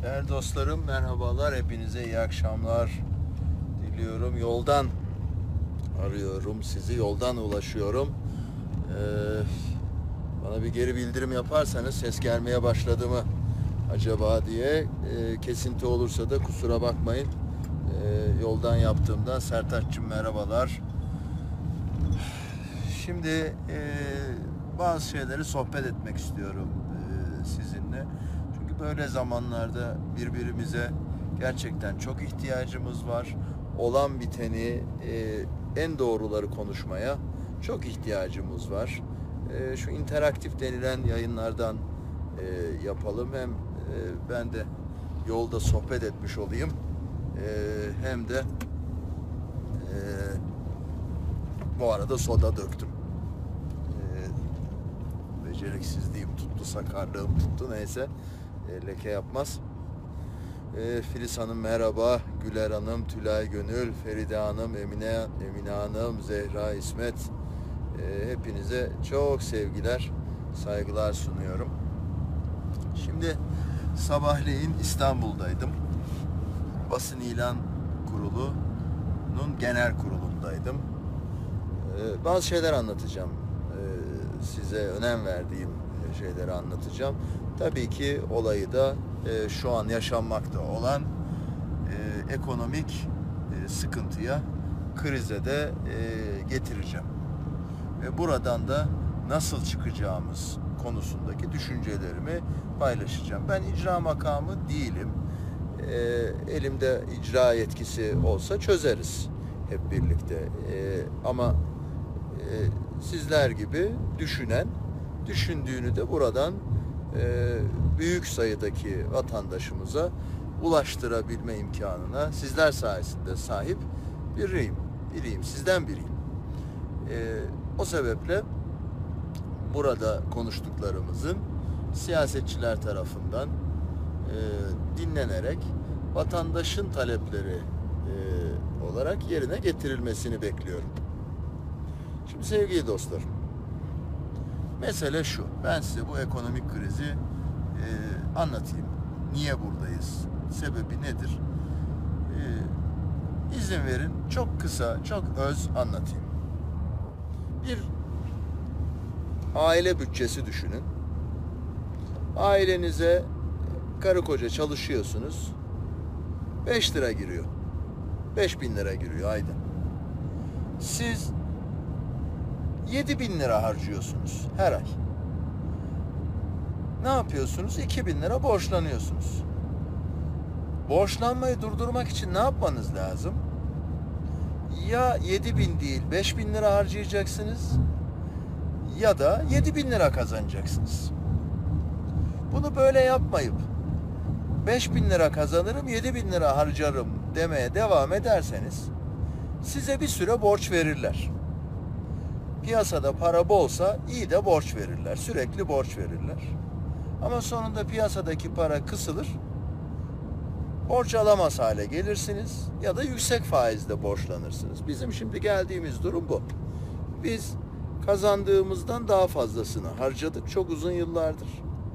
Değerli dostlarım, merhabalar. Hepinize iyi akşamlar diliyorum. Yoldan arıyorum sizi, yoldan ulaşıyorum. Bana bir geri bildirim yaparsanız ses gelmeye başladı mı acaba diye. Kesinti olursa da kusura bakmayın. Yoldan yaptığımda. Sertaç'cığım merhabalar. Şimdi bazı şeyleri sohbet etmek istiyorum sizinle. Çünkü böyle zamanlarda birbirimize gerçekten çok ihtiyacımız var. Olan biteni, en doğruları konuşmaya çok ihtiyacımız var. Şu interaktif denilen yayınlardan yapalım. Hem ben de yolda sohbet etmiş olayım. Hem de bu arada soda döktüm. Beceriksizliğim tuttu, sakarlığım tuttu. Neyse, leke yapmaz. Filiz Hanım merhaba. Güler Hanım, Tülay Gönül, Feride Hanım, Emine Hanım, Zehra İsmet. Hepinize çok sevgiler, saygılar sunuyorum. Şimdi sabahleyin İstanbul'daydım. Basın İlan Kurulu'nun genel kurulundaydım. Bazı şeyler anlatacağım. Size önem verdiğim şeyleri anlatacağım. Tabii ki olayı da şu an yaşanmakta olan ekonomik sıkıntıya, krize de getireceğim. Ve buradan da nasıl çıkacağımız konusundaki düşüncelerimi paylaşacağım. Ben icra makamı değilim. Elimde icra yetkisi olsa çözeriz hep birlikte. Ama sizler gibi düşündüğünü de buradan büyük sayıdaki vatandaşımıza ulaştırabilme imkanına sizler sayesinde sahip biriyim, sizden biriyim. O sebeple burada konuştuklarımızın siyasetçiler tarafından dinlenerek vatandaşın talepleri olarak yerine getirilmesini bekliyorum. Şimdi sevgili dostlarım, mesele şu. Ben size bu ekonomik krizi anlatayım. Niye buradayız? Sebebi nedir? İzin verin çok kısa, çok öz anlatayım. Bir aile bütçesi düşünün. Ailenize karı koca çalışıyorsunuz. 5 lira giriyor. 5.000 lira giriyor ayda. Siz 7.000 lira harcıyorsunuz her ay. Ne yapıyorsunuz? 2.000 lira borçlanıyorsunuz. Borçlanmayı durdurmak için ne yapmanız lazım? Ya 7.000 değil 5.000 lira harcayacaksınız ya da 7.000 lira kazanacaksınız. Bunu böyle yapmayıp 5.000 lira kazanırım 7.000 lira harcarım demeye devam ederseniz size bir süre borç verirler. Piyasada para bolsa iyi de borç verirler. Sürekli borç verirler. Ama sonunda piyasadaki para kısılır. Borç alamaz hale gelirsiniz ya da yüksek faizle borçlanırsınız. Bizim şimdi geldiğimiz durum bu. Biz kazandığımızdan daha fazlasını harcadık çok uzun yıllardır.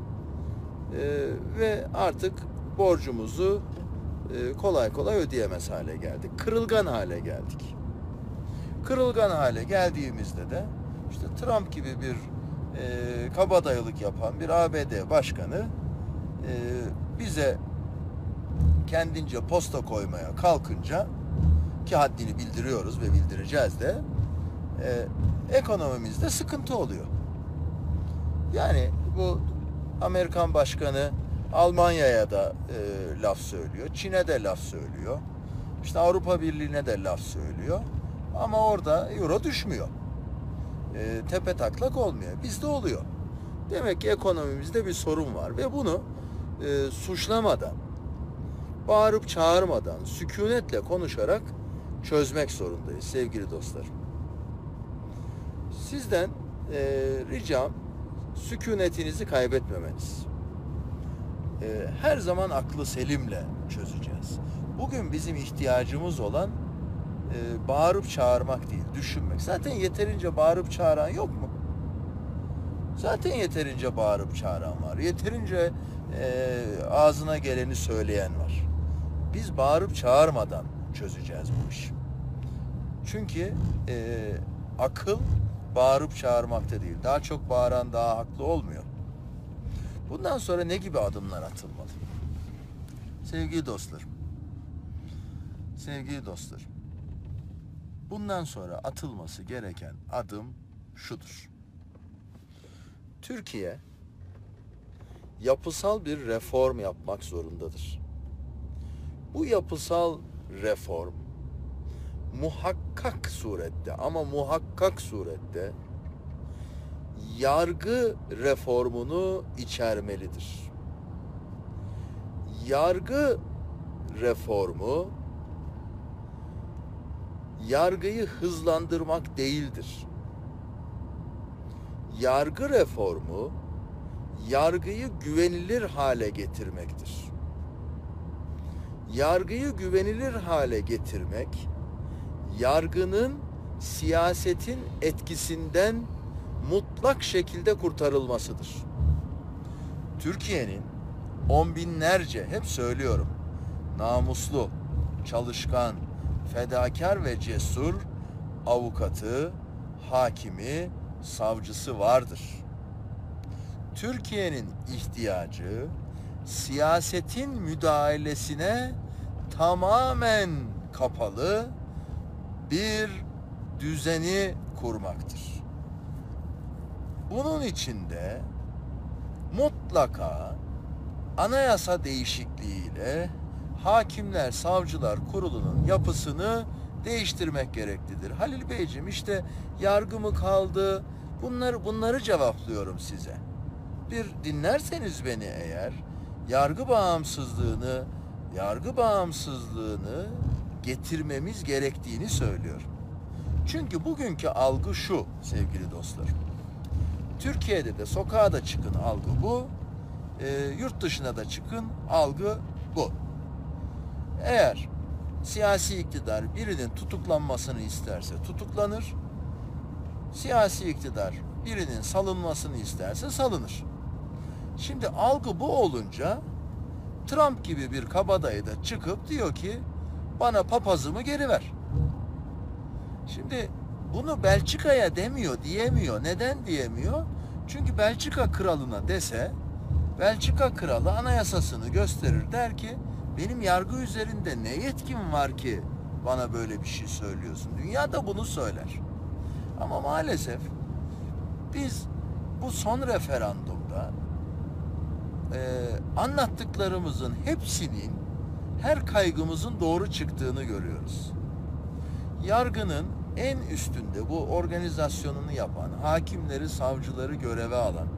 Ve artık borcumuzu kolay kolay ödeyemez hale geldik. Kırılgan hale geldik. Kırılgan hale geldiğimizde de işte Trump gibi bir kabadayılık yapan bir ABD başkanı bize kendince posta koymaya kalkınca, ki haddini bildiriyoruz ve bildireceğiz de, ekonomimizde sıkıntı oluyor. Yani bu Amerikan başkanı Almanya'ya da laf söylüyor, Çin'e de laf söylüyor, işte Avrupa Birliği'ne de laf söylüyor. Ama orada euro düşmüyor. Tepe taklak olmuyor. Bizde oluyor. Demek ki ekonomimizde bir sorun var ve bunu suçlamadan, bağırıp çağırmadan, sükunetle konuşarak çözmek zorundayız sevgili dostlarım. Sizden ricam sükunetinizi kaybetmemeniz. Her zaman aklı selimle çözeceğiz. Bugün bizim ihtiyacımız olan bağırıp çağırmak değil, düşünmek. Zaten yeterince bağırıp çağıran yok mu? Zaten yeterince bağırıp çağıran var. Yeterince ağzına geleni söyleyen var. Biz bağırıp çağırmadan çözeceğiz bu işi. Çünkü akıl bağırıp çağırmakta değil. Daha çok bağıran daha haklı olmuyor. Bundan sonra ne gibi adımlar atılmalı? Sevgili dostlarım, bundan sonra atılması gereken adım şudur. Türkiye yapısal bir reform yapmak zorundadır. Bu yapısal reform muhakkak surette yargı reformunu içermelidir. Yargı reformu yargıyı hızlandırmak değildir. Yargı reformu yargıyı güvenilir hale getirmektir. Yargıyı güvenilir hale getirmek, yargının siyasetin etkisinden mutlak şekilde kurtarılmasıdır. Türkiye'nin on binlerce, hep söylüyorum, namuslu, çalışkan, fedakar ve cesur avukatı, hakimi, savcısı vardır. Türkiye'nin ihtiyacı siyasetin müdahalesine tamamen kapalı bir düzeni kurmaktır. Bunun için de mutlaka anayasa değişikliğiyle Hakimler Savcılar Kurulu'nun yapısını değiştirmek gereklidir. Halil Beyciğim, işte yargı mı kaldı? Bunları cevaplıyorum size. Bir dinlerseniz beni eğer, yargı bağımsızlığını getirmemiz gerektiğini söylüyorum. Çünkü bugünkü algı şu sevgili dostlar. Türkiye'de de sokağa da çıkın algı bu. Yurt dışına da çıkın algı bu. Eğer siyasi iktidar birinin tutuklanmasını isterse tutuklanır. Siyasi iktidar birinin salınmasını isterse salınır. Şimdi algı bu olunca Trump gibi bir kabadayı da çıkıp diyor ki bana papazımı geri ver. Şimdi bunu Belçika'ya diyemiyor. Neden diyemiyor? Çünkü Belçika kralına dese, Belçika kralı anayasasını gösterir, der ki benim yargı üzerinde ne yetkim var ki bana böyle bir şey söylüyorsun. Dünya da bunu söyler. Ama maalesef biz bu son referandumda anlattıklarımızın hepsinin, her kaygımızın doğru çıktığını görüyoruz. Yargının en üstünde bu organizasyonunu yapan, hakimleri, savcıları göreve alan,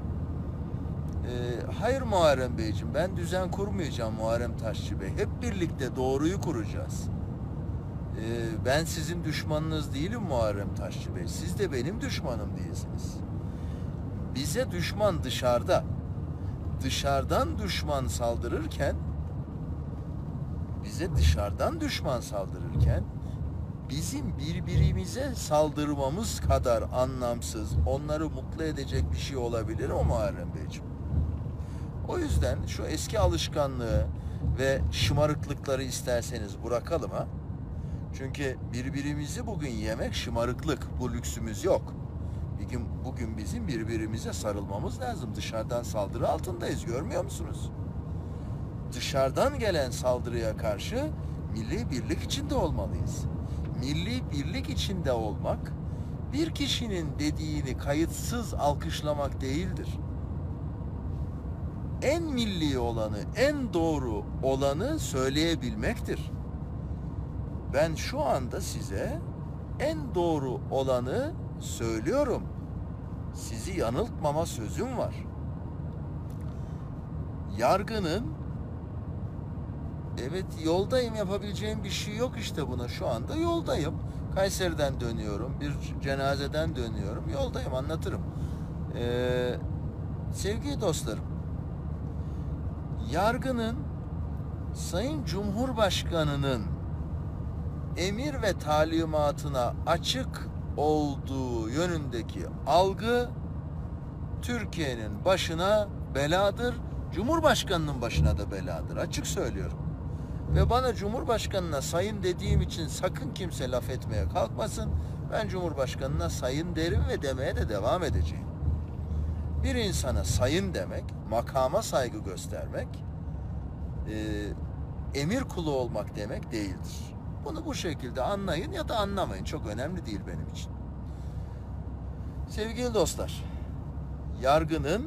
hayır Muharrem Beyciğim, ben düzen kurmayacağım Muharrem Taşçı Bey. Hep birlikte doğruyu kuracağız. Ben sizin düşmanınız değilim Muharrem Taşçı Bey. Siz de benim düşmanım değilsiniz. Bize düşman dışarıda. Dışarıdan düşman saldırırken, bizim birbirimize saldırmamız kadar anlamsız, onları mutlu edecek bir şey olabilir o Muharrem Beyciğim. O yüzden şu eski alışkanlığı ve şımarıklıkları isterseniz bırakalım ha. Çünkü birbirimizi bugün yemek şımarıklık, bu lüksümüz yok. Bugün bizim birbirimize sarılmamız lazım. Dışarıdan saldırı altındayız, görmüyor musunuz? Dışarıdan gelen saldırıya karşı milli birlik içinde olmalıyız. Milli birlik içinde olmak, bir kişinin dediğini kayıtsız alkışlamak değildir. En milli olanı, en doğru olanı söyleyebilmektir. Ben şu anda size en doğru olanı söylüyorum. Sizi yanıltmama sözüm var. Yargının, evet yoldayım, yapabileceğim bir şey yok işte buna. Şu anda yoldayım. Kayseri'den dönüyorum. Bir cenazeden dönüyorum. Yoldayım, anlatırım. Sevgili dostlarım, yargının Sayın Cumhurbaşkanı'nın emir ve talimatına açık olduğu yönündeki algı Türkiye'nin başına beladır. Cumhurbaşkanının başına da beladır. Açık söylüyorum. Ve bana Cumhurbaşkanına sayın dediğim için sakın kimse laf etmeye kalkmasın. Ben Cumhurbaşkanına sayın derim ve demeye de devam edeceğim. Bir insana sayın demek, makama saygı göstermek, emir kulu olmak demek değildir. Bunu bu şekilde anlayın ya da anlamayın. Çok önemli değil benim için. Sevgili dostlar, yargının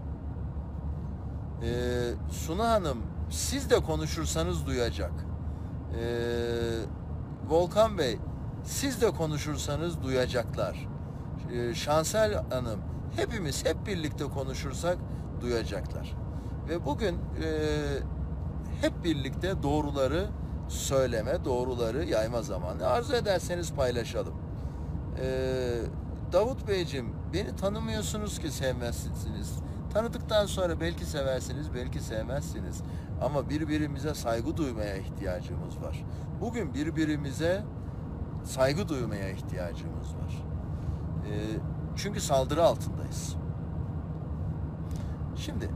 Suna Hanım siz de konuşursanız duyacak. Volkan Bey siz de konuşursanız duyacaklar. Şansel Hanım hepimiz hep birlikte konuşursak duyacaklar. Ve bugün hep birlikte doğruları söyleme, doğruları yayma zamanı. Arzu ederseniz paylaşalım. Davut Beyciğim, beni tanımıyorsunuz ki sevmezsiniz. Tanıdıktan sonra belki seversiniz, belki sevmezsiniz. Ama birbirimize saygı duymaya ihtiyacımız var. Bugün birbirimize saygı duymaya ihtiyacımız var. Çünkü saldırı altındayız. Şimdi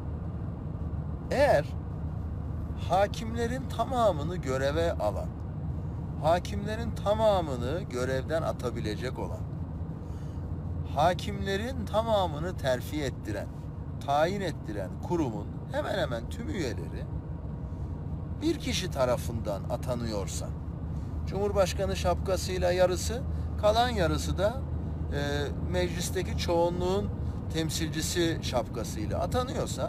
eğer hakimlerin tamamını göreve alan, hakimlerin tamamını görevden atabilecek olan, hakimlerin tamamını terfi ettiren, tayin ettiren kurumun hemen hemen tüm üyeleri bir kişi tarafından atanıyorsa, Cumhurbaşkanı şapkasıyla yarısı, kalan yarısı da meclisteki çoğunluğun temsilcisi şapkasıyla atanıyorsa,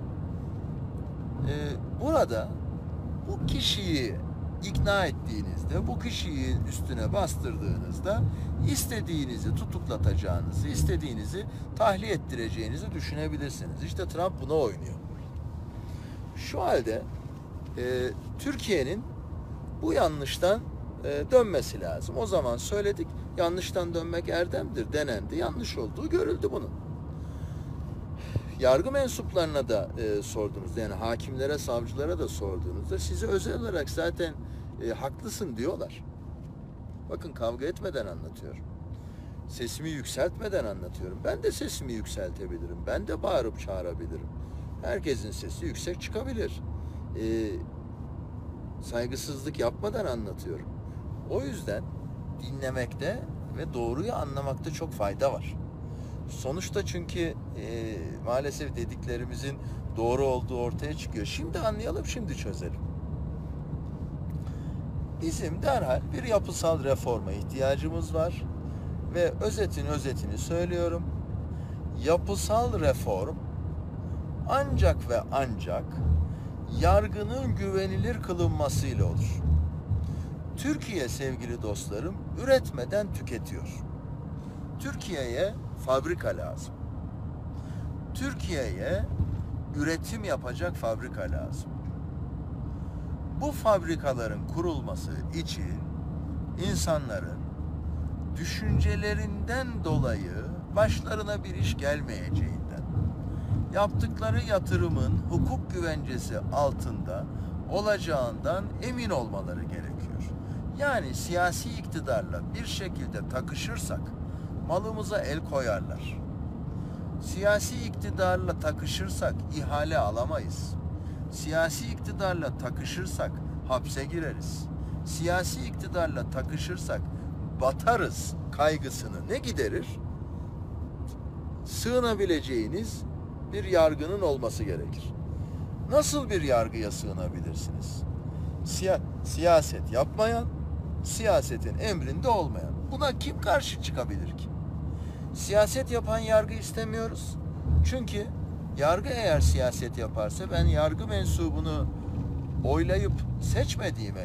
burada bu kişiyi ikna ettiğinizde, bu kişiyi üstüne bastırdığınızda istediğinizi tutuklatacağınızı, istediğinizi tahliye ettireceğinizi düşünebilirsiniz. İşte Trump buna oynuyor. Şu halde Türkiye'nin bu yanlıştan dönmesi lazım. O zaman söyledik, yanlıştan dönmek erdemdir denendi. Yanlış olduğu görüldü bunun. Yargı mensuplarına da sordunuz. Yani hakimlere, savcılara da sorduğunuzda size özel olarak zaten haklısın diyorlar. Bakın kavga etmeden anlatıyorum. Sesimi yükseltmeden anlatıyorum. Ben de sesimi yükseltebilirim. Ben de bağırıp çağırabilirim. Herkesin sesi yüksek çıkabilir. Saygısızlık yapmadan anlatıyorum. O yüzden dinlemekte ve doğruyu anlamakta çok fayda var. Sonuçta çünkü maalesef dediklerimizin doğru olduğu ortaya çıkıyor. Şimdi anlayalım, şimdi çözelim. Bizim derhal bir yapısal reforma ihtiyacımız var ve özetini söylüyorum. Yapısal reform ancak ve ancak yargının güvenilir kılınmasıyla olur. Türkiye sevgili dostlarım üretmeden tüketiyor. Türkiye'ye fabrika lazım. Türkiye'ye üretim yapacak fabrika lazım. Bu fabrikaların kurulması için insanların düşüncelerinden dolayı başlarına bir iş gelmeyeceğinden, yaptıkları yatırımın hukuk güvencesi altında olacağından emin olmaları gerekiyor. Yani siyasi iktidarla bir şekilde takışırsak malımıza el koyarlar. Siyasi iktidarla takışırsak ihale alamayız. Siyasi iktidarla takışırsak hapse gireriz. Siyasi iktidarla takışırsak batarız kaygısını ne giderir? Sığınabileceğiniz bir yargının olması gerekir. Nasıl bir yargıya sığınabilirsiniz? Siyaset yapmayan, siyasetin emrinde olmayan. Buna kim karşı çıkabilir ki? Siyaset yapan yargı istemiyoruz. Çünkü yargı eğer siyaset yaparsa ben yargı mensubunu oylayıp seçmediğime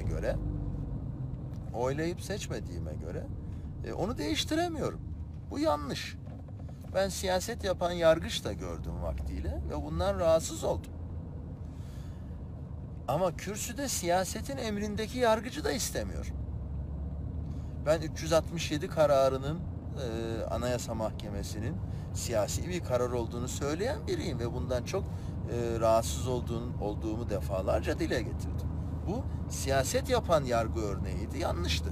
göre onu değiştiremiyorum. Bu yanlış. Ben siyaset yapan yargıç da gördüm vaktiyle ve bundan rahatsız oldum. Ama kürsüde siyasetin emrindeki yargıcı da istemiyorum. Ben 367 kararının Anayasa Mahkemesi'nin siyasi bir karar olduğunu söyleyen biriyim ve bundan çok rahatsız olduğumu defalarca dile getirdim. Bu siyaset yapan yargı örneğiydi, yanlıştı.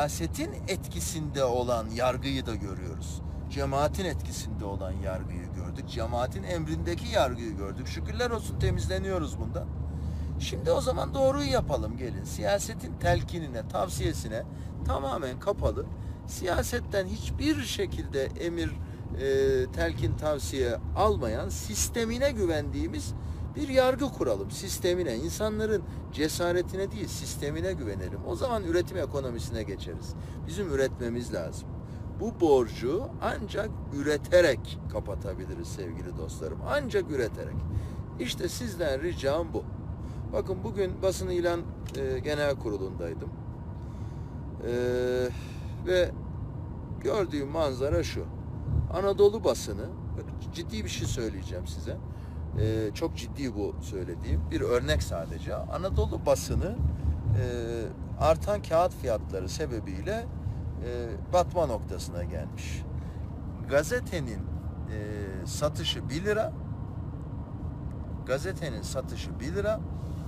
Siyasetin etkisinde olan yargıyı da görüyoruz. Cemaatin etkisinde olan yargıyı gördük. gördük. Cemaatin emrindeki yargıyı gördük. Şükürler olsun temizleniyoruz bundan. Şimdi o zaman doğruyu yapalım gelin. Siyasetin telkinine, tavsiyesine tamamen kapalı. Siyasetten hiçbir şekilde emir, telkin, tavsiye almayan, sistemine güvendiğimiz bir yargı kuralım. Sistemine, insanların cesaretine değil, sistemine güvenelim. O zaman üretim ekonomisine geçeriz. Bizim üretmemiz lazım. Bu borcu ancak üreterek kapatabiliriz sevgili dostlarım. Ancak üreterek. İşte sizden ricam bu. Bakın bugün basın ilan genel kurulundaydım. Ve gördüğüm manzara şu. Anadolu basını, ciddi bir şey söyleyeceğim size. Çok ciddi bu söylediğim. Bir örnek sadece. Anadolu basını artan kağıt fiyatları sebebiyle batma noktasına gelmiş. Gazetenin satışı 1 lira. Gazetenin satışı 1 lira.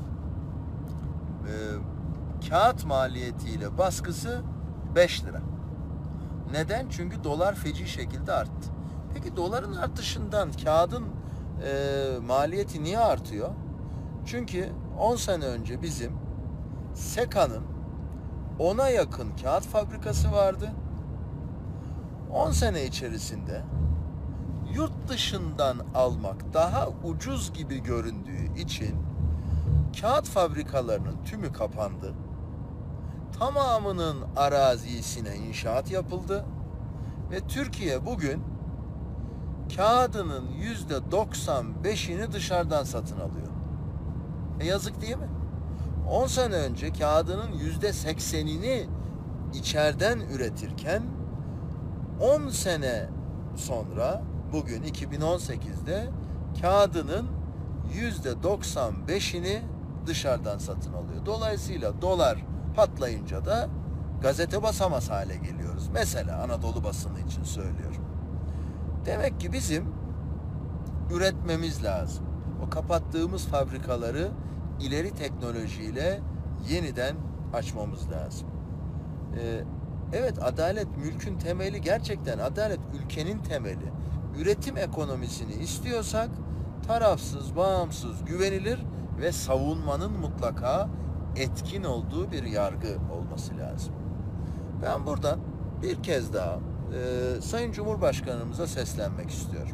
Kağıt maliyetiyle baskısı 5 lira. Neden? Çünkü dolar feci şekilde arttı. Peki doların artışından kağıdın maliyeti niye artıyor? Çünkü 10 sene önce bizim SEKA'nın 10'a yakın kağıt fabrikası vardı. 10 sene içerisinde yurt dışından almak daha ucuz gibi göründüğü için kağıt fabrikalarının tümü kapandı. Tamamının arazisine inşaat yapıldı ve Türkiye bugün kağıdının %95'ini dışarıdan satın alıyor. Yazık değil mi? 10 sene önce kağıdının %80'ini içeriden üretirken 10 sene sonra bugün 2018'de kağıdının %95'ini dışarıdan satın alıyor. Dolayısıyla dolar patlayınca da gazete basamaz hale geliyoruz. Mesela Anadolu basını için söylüyorum. Demek ki bizim üretmemiz lazım. O kapattığımız fabrikaları ileri teknolojiyle yeniden açmamız lazım. Evet, adalet mülkün temeli, gerçekten adalet ülkenin temeli. Üretim ekonomisini istiyorsak tarafsız, bağımsız, güvenilir ve savunmanın mutlaka etkin olduğu bir yargı olması lazım. Ben buradan bir kez daha Sayın Cumhurbaşkanımıza seslenmek istiyorum.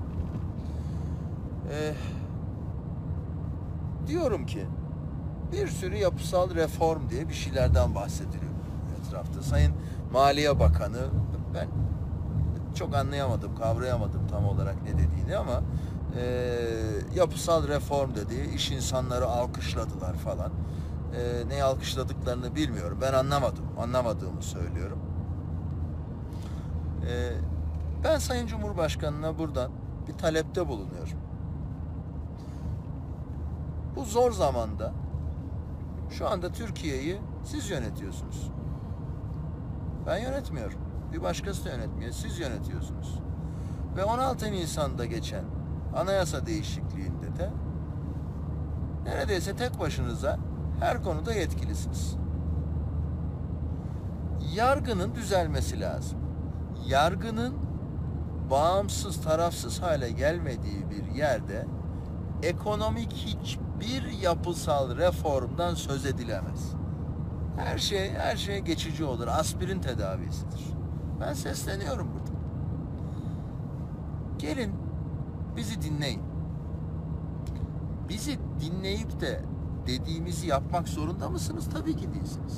Diyorum ki bir sürü yapısal reform diye bir şeylerden bahsediliyor etrafta. Sayın Maliye Bakanı, ben çok anlayamadım, kavrayamadım tam olarak ne dediğini ama yapısal reform dedi, iş insanları alkışladılar falan. Neyi alkışladıklarını bilmiyorum. Ben anlamadığımı söylüyorum. Ben Sayın Cumhurbaşkanı'na buradan bir talepte bulunuyorum. Bu zor zamanda şu anda Türkiye'yi siz yönetiyorsunuz. Ben yönetmiyorum. Bir başkası da yönetmiyor. Siz yönetiyorsunuz. Ve 16 Nisan'da geçen anayasa değişikliğinde de neredeyse tek başınıza her konuda yetkilisiniz. Yargının düzelmesi lazım. Yargının bağımsız, tarafsız hale gelmediği bir yerde ekonomik hiçbir yapısal reformdan söz edilemez. Her şey geçici olur. Aspirin tedavisidir. Ben sesleniyorum burada. Gelin bizi dinleyin. Bizi dinleyip de dediğimizi yapmak zorunda mısınız? Tabii ki değilsiniz.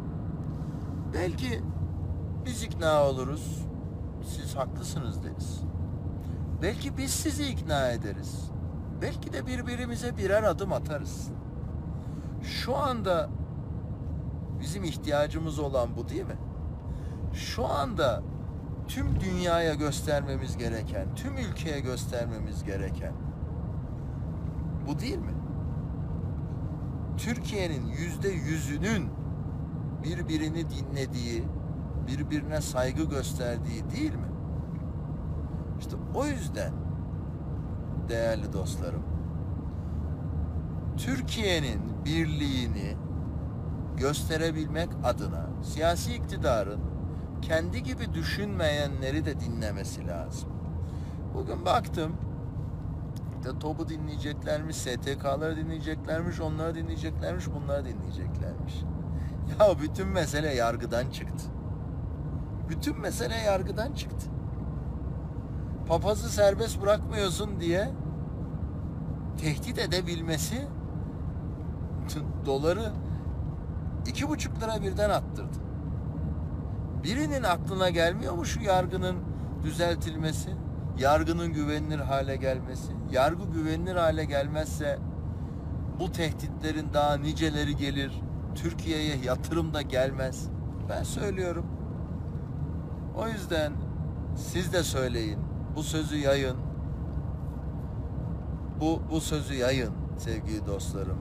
Belki biz ikna oluruz. Siz haklısınız deriz. Belki biz sizi ikna ederiz. Belki de birbirimize birer adım atarız. Şu anda bizim ihtiyacımız olan bu değil mi? Şu anda tüm dünyaya göstermemiz gereken, tüm ülkeye göstermemiz gereken bu değil mi? Türkiye'nin %100'ünün birbirini dinlediği, birbirine saygı gösterdiği değil mi? İşte o yüzden değerli dostlarım, Türkiye'nin birliğini gösterebilmek adına siyasi iktidarın kendi gibi düşünmeyenleri de dinlemesi lazım. Bugün baktım, de TOB'u dinleyeceklermiş, STK'ları dinleyeceklermiş, onları dinleyeceklermiş, bunları dinleyeceklermiş. Ya bütün mesele yargıdan çıktı. Bütün mesele yargıdan çıktı. Papazı serbest bırakmıyorsun diye tehdit edebilmesi doları 2,5 lira birden attırdı. Birinin aklına gelmiyor mu şu yargının düzeltilmesi? Yargının güvenilir hale gelmesi? Yargı güvenilir hale gelmezse bu tehditlerin daha niceleri gelir. Türkiye'ye yatırım da gelmez. Ben söylüyorum. O yüzden siz de söyleyin. Bu sözü yayın. Bu sözü yayın sevgili dostlarım.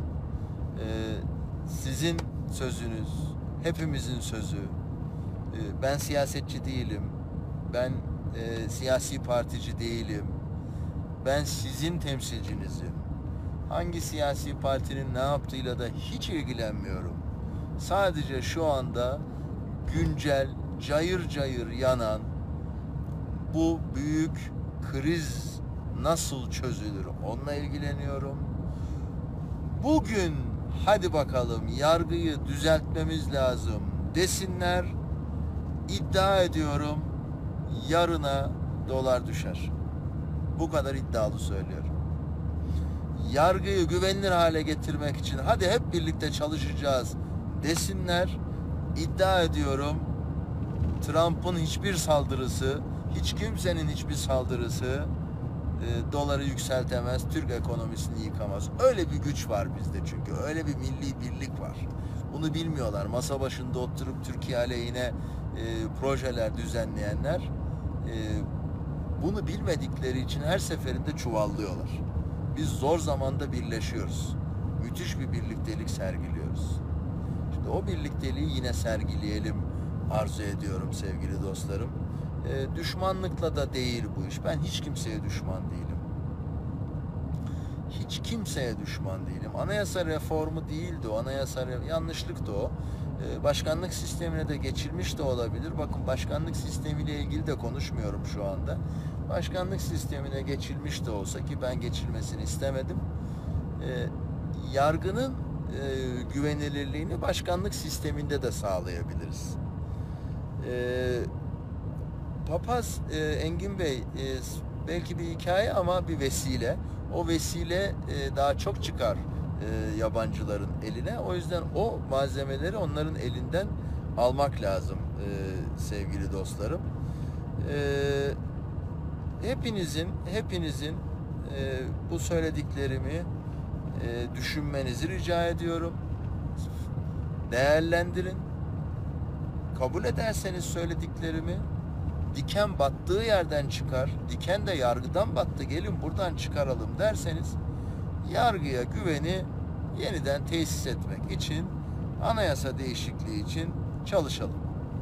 Sizin sözünüz, hepimizin sözü. Ben siyasetçi değilim. Ben siyasi partici değilim. Ben sizin temsilcinizim. Hangi siyasi partinin ne yaptığıyla da hiç ilgilenmiyorum. Sadece şu anda güncel, cayır cayır yanan bu büyük kriz nasıl çözülür onunla ilgileniyorum. Bugün hadi bakalım yargıyı düzeltmemiz lazım desinler. İddia ediyorum yarına dolar düşer. Bu kadar iddialı söylüyorum. Yargıyı güvenilir hale getirmek için hadi hep birlikte çalışacağız desinler. İddia ediyorum Trump'ın hiçbir saldırısı, hiç kimsenin hiçbir saldırısı doları yükseltemez, Türk ekonomisini yıkamaz. Öyle bir güç var bizde çünkü. Öyle bir milli birlik var. Bunu bilmiyorlar. Masa başında oturup Türkiye aleyhine projeler düzenleyenler bunu bilmedikleri için her seferinde çuvallıyorlar. Biz zor zamanda birleşiyoruz. Müthiş bir birliktelik sergiliyoruz. Şimdi o birlikteliği yine sergileyelim arzu ediyorum sevgili dostlarım. Düşmanlıkla da değil bu iş. Ben hiç kimseye düşman değilim. Hiç kimseye düşman değilim. Anayasa reformu değildi o. Yanlışlıktı o. Başkanlık sistemine de geçilmiş de olabilir. Bakın başkanlık sistemiyle ilgili de konuşmuyorum şu anda. Başkanlık sistemine geçilmiş de olsa ki ben geçilmesini istemedim. Yargının güvenilirliğini başkanlık sisteminde de sağlayabiliriz. Papaz Engin Bey belki bir hikaye ama bir vesile. O vesile daha çok çıkar yabancıların eline. O yüzden o malzemeleri onların elinden almak lazım sevgili dostlarım. Hepinizin bu söylediklerimi düşünmenizi rica ediyorum. Değerlendirin. Kabul ederseniz söylediklerimi diken battığı yerden çıkar. Diken de yargıdan battı. Gelin buradan çıkaralım derseniz yargıya güveni yeniden tesis etmek için anayasa değişikliği için çalışalım.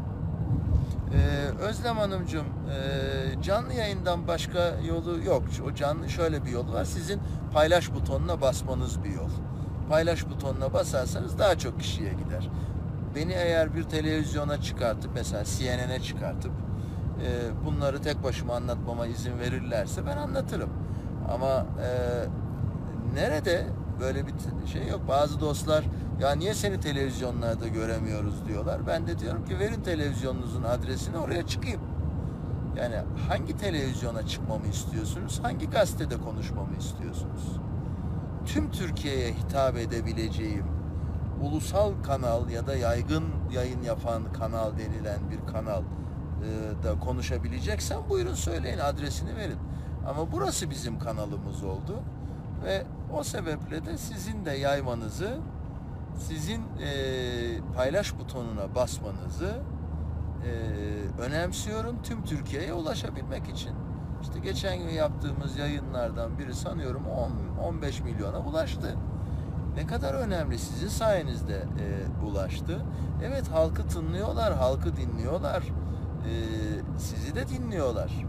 Özlem Hanımcığım canlı yayından başka yolu yok. O canlı şöyle bir yol var. Sizin paylaş butonuna basmanız bir yol. Paylaş butonuna basarsanız daha çok kişiye gider. Beni eğer bir televizyona çıkartıp mesela CNN'e çıkartıp bunları tek başıma anlatmama izin verirlerse ben anlatırım. Ama nerede böyle bir şey yok. Bazı dostlar ya niye seni televizyonlarda göremiyoruz diyorlar. Ben de diyorum ki verin televizyonunuzun adresini oraya çıkayım. Yani hangi televizyona çıkmamı istiyorsunuz? Hangi gazetede konuşmamı istiyorsunuz? Tüm Türkiye'ye hitap edebileceğim ulusal kanal ya da yaygın yayın yapan kanal denilen bir kanal da konuşabileceksem buyurun söyleyin, adresini verin. Ama burası bizim kanalımız oldu ve o sebeple de sizin de yaymanızı, sizin paylaş butonuna basmanızı önemsiyorum tüm Türkiye'ye ulaşabilmek için. İşte geçen gün yaptığımız yayınlardan biri sanıyorum 10-15 milyona ulaştı. Ne kadar önemli, sizin sayenizde ulaştı. Evet, halkı tınlıyorlar, halkı dinliyorlar. Sizi de dinliyorlar.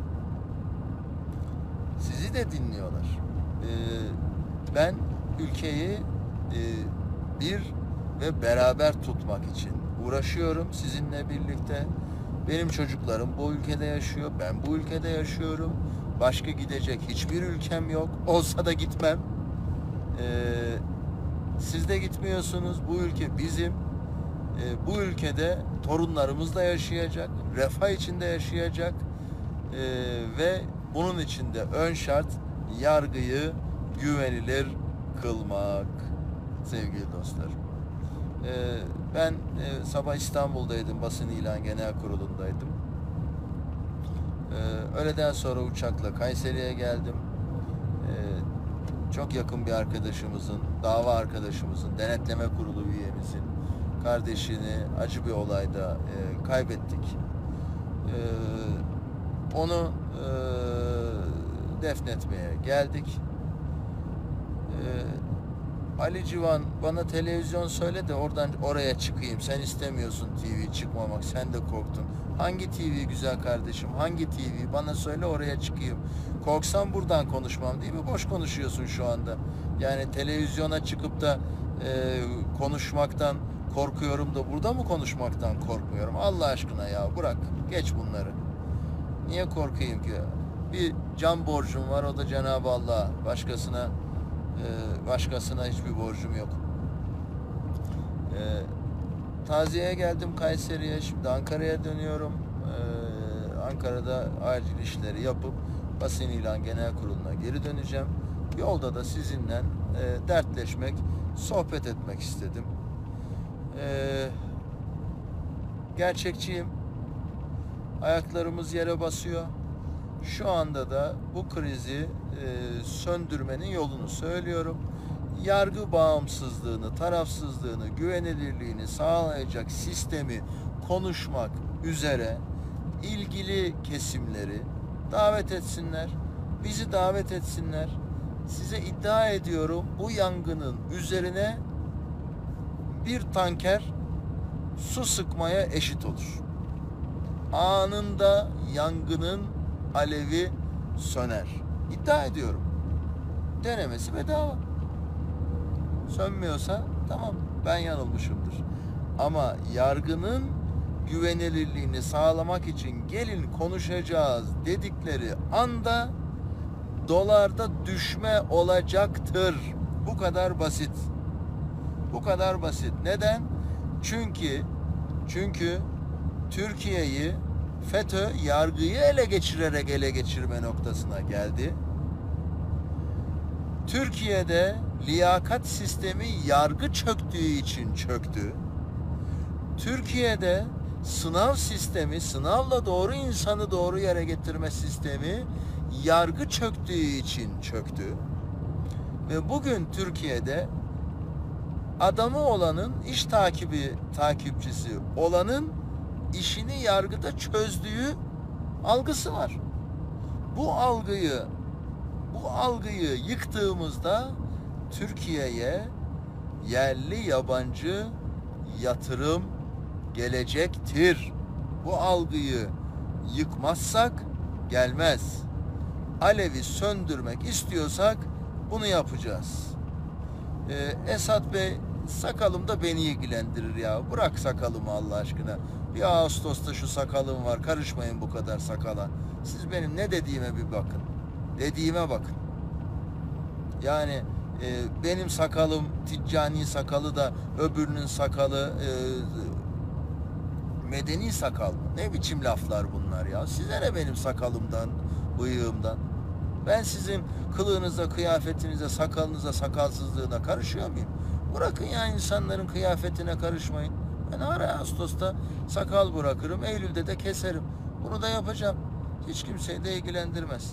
Sizi de dinliyorlar. Ben ülkeyi bir ve beraber tutmak için uğraşıyorum sizinle birlikte. Benim çocuklarım bu ülkede yaşıyor, ben bu ülkede yaşıyorum. Başka gidecek hiçbir ülkem yok. Olsa da gitmem. Siz de gitmiyorsunuz. Bu ülke bizim. Bu ülkede torunlarımız da yaşayacak. Refah içinde yaşayacak. Ve bunun içinde ön şart yargıyı güvenilir kılmak. Sevgili dostlar. Ben sabah İstanbul'daydım. Basın İlan Genel Kurulu'ndaydım. Öğleden sonra uçakla Kayseri'ye geldim. Çok yakın bir arkadaşımızın, dava arkadaşımızın, denetleme kurulu üyemizin kardeşini acı bir olayda kaybettik. Onu defnetmeye geldik. Ali Civan bana televizyon söyle de oradan oraya çıkayım. Sen istemiyorsun TV çıkmamak. Sen de korktun. Hangi TV güzel kardeşim? Hangi TV? Bana söyle oraya çıkayım. Korksam buradan konuşmam değil mi? Boş konuşuyorsun şu anda. Yani televizyona çıkıp da konuşmaktan korkuyorum da burada mı konuşmaktan korkmuyorum? Allah aşkına ya bırak. Geç bunları. Niye korkayım ki? Bir can borcum var, o da Cenab-ı Allah. Başkasına hiçbir borcum yok. Taziyeye geldim Kayseri'ye. Şimdi Ankara'ya dönüyorum. Ankara'da acil işleri yapıp Basın İlan Genel Kurulu'na geri döneceğim. Yolda da sizinle dertleşmek, sohbet etmek istedim. Gerçekçiyim. Ayaklarımız yere basıyor. Şu anda da bu krizi söndürmenin yolunu söylüyorum. Yargı bağımsızlığını, tarafsızlığını, güvenilirliğini sağlayacak sistemi konuşmak üzere ilgili kesimleri davet etsinler. Bizi davet etsinler. Size iddia ediyorum bu yangının üzerine bir tanker su sıkmaya eşit olur. Anında yangının alevi söner. İddia ediyorum. Denemesi bedava. Sönmüyorsa tamam, ben yanılmışımdır. Ama yargının güvenilirliğini sağlamak için gelin konuşacağız dedikleri anda dolarda düşme olacaktır. Bu kadar basit. Bu kadar basit. Neden? Çünkü Türkiye'yi FETÖ yargıyı ele geçirerek ele geçirme noktasına geldi. Türkiye'de liyakat sistemi yargı çöktüğü için çöktü. Türkiye'de sınav sistemi, sınavla doğru insanı doğru yere getirme sistemi yargı çöktüğü için çöktü. Ve bugün Türkiye'de adamı olanın, iş takipçisi olanın işini yargıda çözdüğü algısı var. Bu algıyı yıktığımızda Türkiye'ye yerli yabancı yatırım gelecektir. Bu algıyı yıkmazsak gelmez. Alevi söndürmek istiyorsak bunu yapacağız. Esat Bey, sakalım da beni ilgilendirir ya. Bırak sakalımı Allah aşkına. Bir Ağustos'ta şu sakalım var. Karışmayın bu kadar sakala. Siz benim ne dediğime bir bakın. Dediğime bakın. Yani benim sakalım ticcani sakalı da öbürünün sakalı medeni sakal mı? Ne biçim laflar bunlar ya? Size ne benim sakalımdan, bıyığımdan? Ben sizin kılığınıza, kıyafetinize, sakalınıza, sakalsızlığına karışıyor muyum? Bırakın ya, insanların kıyafetine karışmayın. Ben Ağustos'ta sakal bırakırım, Eylül'de de keserim. Bunu da yapacağım. Hiç kimseyi de ilgilendirmez.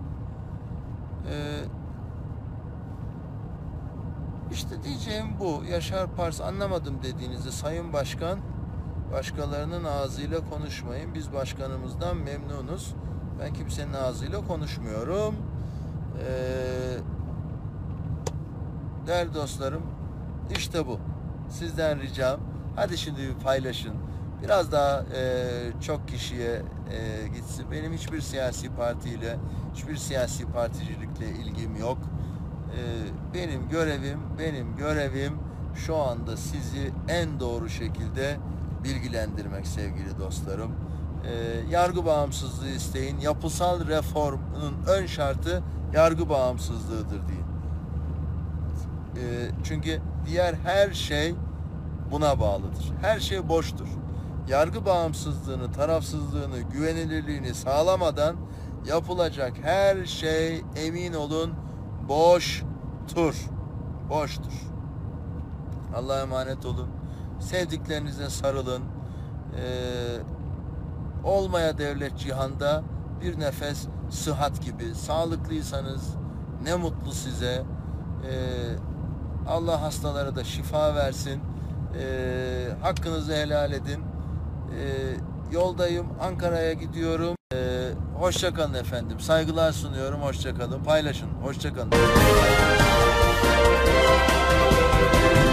İşte diyeceğim bu. Yaşar Pars, anlamadım dediğinizi Sayın Başkan. Başkalarının ağzıyla konuşmayın. Biz başkanımızdan memnunuz. Ben kimsenin ağzıyla konuşmuyorum. Değerli dostlarım, işte bu. Sizden ricam, hadi şimdi bir paylaşın. Biraz daha çok kişiye gitsin. Benim hiçbir siyasi partiyle, hiçbir siyasi particilikle ilgim yok. Benim görevim şu anda sizi en doğru şekilde bilgilendirmek sevgili dostlarım. Yargı bağımsızlığı isteyin. Yapısal reformun ön şartı yargı bağımsızlığıdır deyin. Çünkü diğer her şey buna bağlıdır. Her şey boştur. Yargı bağımsızlığını, tarafsızlığını, güvenilirliğini sağlamadan yapılacak her şey, emin olun, boştur. Boştur. Allah'a emanet olun. Sevdiklerinize sarılın. Olmaya devlet cihanda bir nefes sıhhat gibi. Sağlıklıysanız ne mutlu size. Allah hastalara da şifa versin. Hakkınızı helal edin. Yoldayım. Ankara'ya gidiyorum. Hoşça kalın efendim. Saygılar sunuyorum. Hoşça kalın. Paylaşın. Hoşça kalın.